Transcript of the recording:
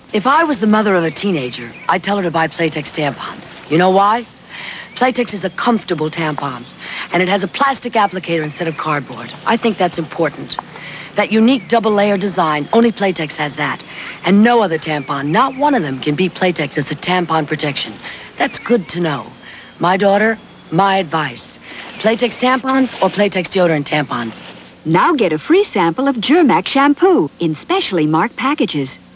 If I was the mother of a teenager, I'd tell her to buy Playtex tampons. You know why? Playtex is a comfortable tampon, and it has a plastic applicator instead of cardboard. I think that's important. That unique double-layer design, only Playtex has that. And no other tampon, not one of them, can beat Playtex as a tampon protection. That's good to know. My daughter, my advice. Playtex tampons or Playtex deodorant tampons? Now get a free sample of Germac shampoo in specially marked packages.